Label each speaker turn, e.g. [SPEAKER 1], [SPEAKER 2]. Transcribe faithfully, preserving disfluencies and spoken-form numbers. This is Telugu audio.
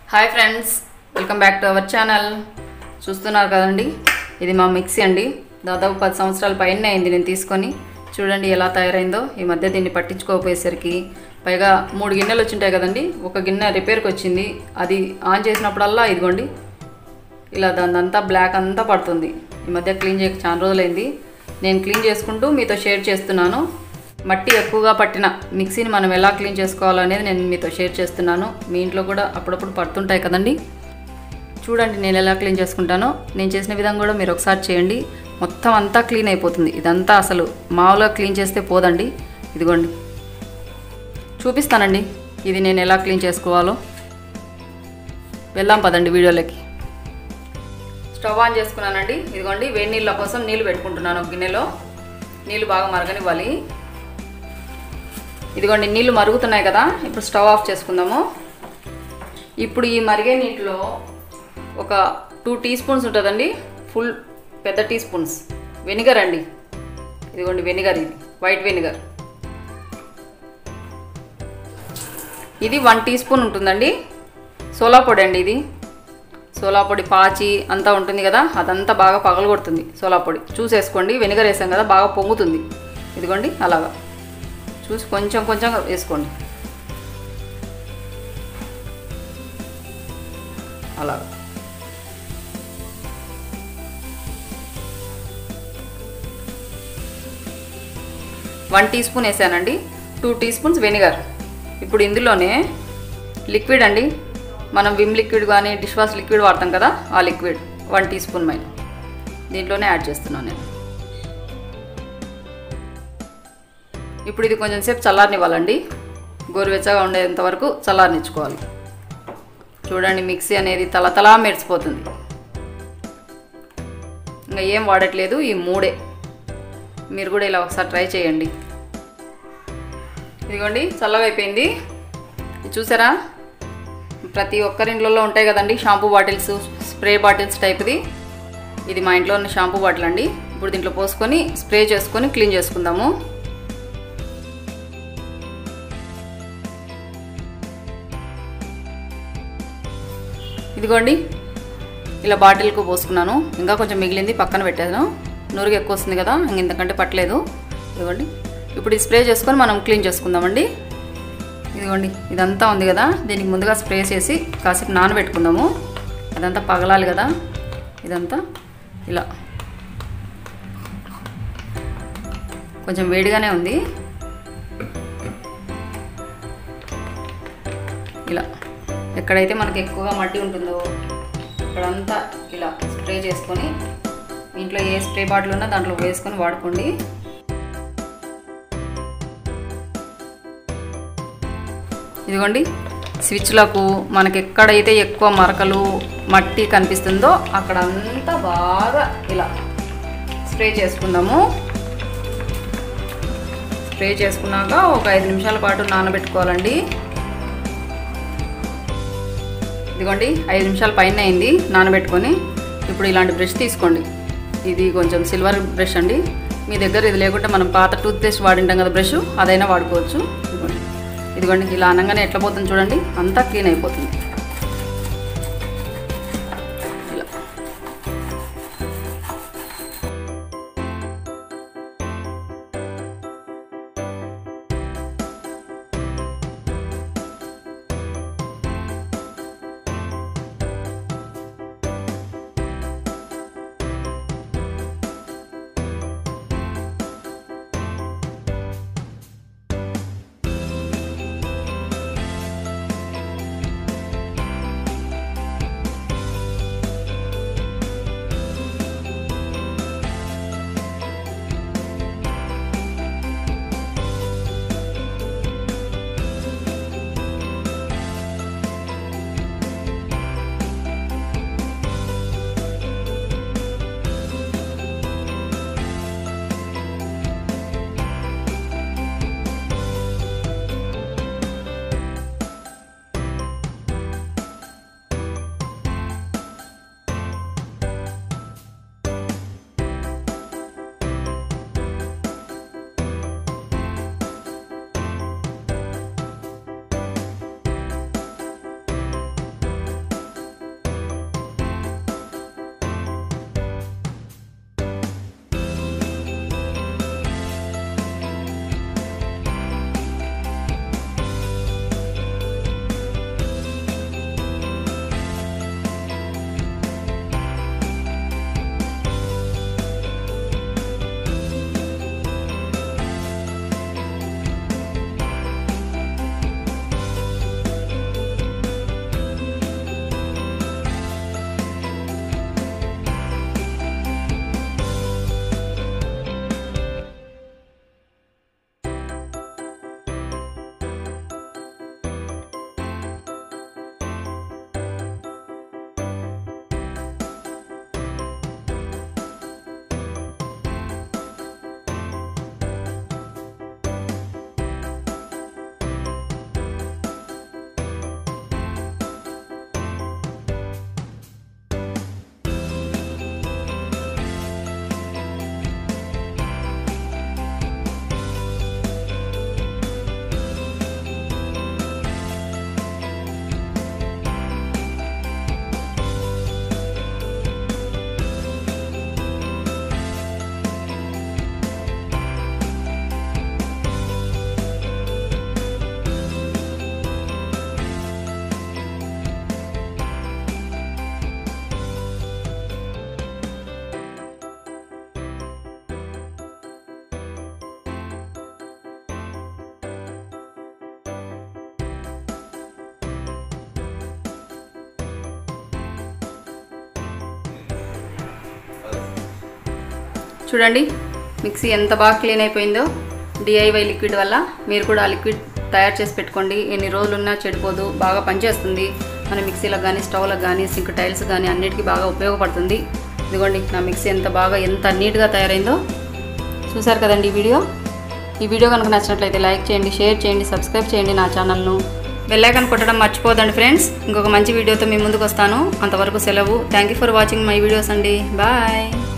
[SPEAKER 1] Hi friends, welcome back to our channel. చూస్తున్నారు కదండి, ఇది మా మిక్సీ అండి. దాదాపు పది సంవత్సరాల పైన అయింది నేను తీసుకొని. చూడండి ఎలా తయారైందో. ఈ మధ్య దీన్ని పట్టించుకోపోయేసరికి పైగా మూడు గిన్నెలు వచ్చింటాయి కదండి, ఒక గిన్నె రిపేర్కి వచ్చింది. అది ఆన్ చేసినప్పుడల్లా ఇదిగోండి ఇలా దానంతా బ్లాక్ అంతా పడుతుంది. ఈ మధ్య క్లీన్ చేయక చాలా రోజులైంది. నేను క్లీన్ చేసుకుంటూ మీతో షేర్ చేస్తున్నాను. మట్టి ఎక్కువగా పట్టిన మిక్సీని మనం ఎలా క్లీన్ చేసుకోవాలనేది నేను మీతో షేర్ చేస్తున్నాను. మీ ఇంట్లో కూడా అప్పుడప్పుడు పడుతుంటాయి కదండి. చూడండి నేను ఎలా క్లీన్ చేసుకుంటానో. నేను చేసిన విధంగా కూడా మీరు ఒకసారి చేయండి. మొత్తం అంతా క్లీన్ అయిపోతుంది. ఇదంతా అసలు మామూలుగా క్లీన్ చేస్తే పోదండి. ఇదిగోండి చూపిస్తానండి ఇది నేను ఎలా క్లీన్ చేసుకోవాలో. వెళ్దాం పదండి వీడియోలోకి. స్టవ్ ఆన్ చేసుకున్నానండి. ఇదిగోండి వేడి నీళ్ళ కోసం నీళ్ళు పెట్టుకుంటున్నాను. ఒక గిన్నెలో నీళ్ళు బాగా మరగనివ్వాలి. ఇదిగోండి నీళ్ళు మరుగుతున్నాయి కదా, ఇప్పుడు స్టవ్ ఆఫ్ చేసుకుందాము. ఇప్పుడు ఈ మరిగే నీటిలో ఒక టూ టీ స్పూన్స్ ఉంటుందండి, ఫుల్ పెద్ద టీ స్పూన్స్ వెనిగర్ అండి. ఇదిగోండి వెనిగర్, ఇది వైట్ వెనిగర్. ఇది వన్ టీ స్పూన్ ఉంటుందండి సోలా పొడి అండి. ఇది సోలా పొడి పాచి అంతా ఉంటుంది కదా, అదంతా బాగా పగలగొడుతుంది సోలా పొడి. చూసేసుకోండి, వెనిగర్ వేసాం కదా బాగా పొంగుతుంది. ఇదిగోండి అలాగా చూసి కొంచెం కొంచెం వేసుకోండి. అలాగా వన్ టీ స్పూన్ వేసానండి, టూ టీ స్పూన్స్ వెనిగర్. ఇప్పుడు ఇందులోనే లిక్విడ్ అండి, మనం విమ్ లిక్విడ్ కానీ డిష్ వాష్ లిక్విడ్ వాడతాం కదా, ఆ లిక్విడ్ వన్ టీ స్పూన్ మైన దీంట్లోనే యాడ్ చేస్తున్నాను నేను. ఇప్పుడు ఇది కొంచెం సేపు చల్లారనివ్వాలండి, గోరువెచ్చగా ఉండేంత వరకు చల్లారనిచ్చుకోవాలి. చూడండి మిక్సీ అనేది తలతలా మెరిసిపోతుంది. ఇంకా ఏం వాడట్లేదు, ఈ మూడే. మీరు కూడా ఇలా ఒకసారి ట్రై చేయండి. ఇదిగోండి చల్లగా అయిపోయింది. ఇది చూసారా, ప్రతి ఒక్కరి ఇంట్లో ఉంటాయి కదండి షాంపూ బాటిల్స్, స్ప్రే బాటిల్స్ టైప్ది. ఇది మా ఇంట్లో ఉన్న షాంపూ బాటిల్ అండి. ఇప్పుడు దీంట్లో పోసుకొని స్ప్రే చేసుకొని క్లీన్ చేసుకుందాము. ఇదిగోండి ఇలా బాటిల్కు పోసుకున్నాను. ఇంకా కొంచెం మిగిలింది పక్కన పెట్టాను. నూరుగా ఎక్కువ వస్తుంది కదా, ఇంతకంటే పట్టలేదు. ఇదిగోండి ఇప్పుడు ఈ స్ప్రే చేసుకొని మనం క్లీన్ చేసుకుందామండి. ఇదిగోండి ఇదంతా ఉంది కదా, దీనికి ముందుగా స్ప్రే చేసి కాసేపు నానబెట్టుకుందాము. అదంతా పగలాలి కదా. ఇదంతా ఇలా కొంచెం వేడిగానే ఉంది. ఇలా ఎక్కడైతే మనకి ఎక్కువగా మట్టి ఉంటుందో అక్కడంతా ఇలా స్ప్రే చేసుకొని, ఇంట్లో ఏ స్ప్రే బాటిల్ ఉన్నా దాంట్లో వేసుకొని వాడుకోండి. ఇదిగోండి స్విచ్లకు మనకి ఎక్కడైతే ఎక్కువ మరకలు మట్టి కనిపిస్తుందో అక్కడంతా బాగా ఇలా స్ప్రే చేసుకుందాము. స్ప్రే చేసుకున్నాక ఒక ఐదు నిమిషాల పాటు నానబెట్టుకోవాలండి. ఇదిగోండి ఐదు నిమిషాల పైన అయింది నానబెట్టుకొని. ఇప్పుడు ఇలాంటి బ్రష్ తీసుకోండి. ఇది కొంచెం సిల్వర్ బ్రష్ అండి. మీ దగ్గర ఇది లేకుంటే మనం పాత టూత్పేస్ట్ వాడింటాం కదా బ్రష్, అదైనా వాడుకోవచ్చు. ఇదిగోండి ఇదిగోండి ఇలా అనగానే ఎట్లా పోతుంది చూడండి, అంతా క్లీన్ అయిపోతుంది. చూడండి మిక్సీ ఎంత బాగా క్లీన్ అయిపోయిందో డిఐవై లిక్విడ్ వల్ల. మీరు కూడా ఆ లిక్విడ్ తయారు చేసి పెట్టుకోండి, ఎన్ని రోజులున్నా చెడిపోదు, బాగా పనిచేస్తుంది. మన మిక్సీలకు కానీ స్టవ్లకు కానీ సింక్ టైల్స్ కానీ అన్నిటికీ బాగా ఉపయోగపడుతుంది. ఇదిగోండి నా మిక్సీ ఎంత బాగా ఎంత నీట్గా తయారైందో చూసారు కదండి ఈ వీడియో. ఈ వీడియో కనుక నచ్చినట్లయితే లైక్ చేయండి, షేర్ చేయండి, సబ్స్క్రైబ్ చేయండి నా ఛానల్ను. బెల్ ఐకాన్ కొట్టడం మర్చిపోదండి ఫ్రెండ్స్. ఇంకొక మంచి వీడియోతో మీ ముందుకు వస్తాను. అంతవరకు సెలవు. Thank you for watching my videos అండి. బాయ్.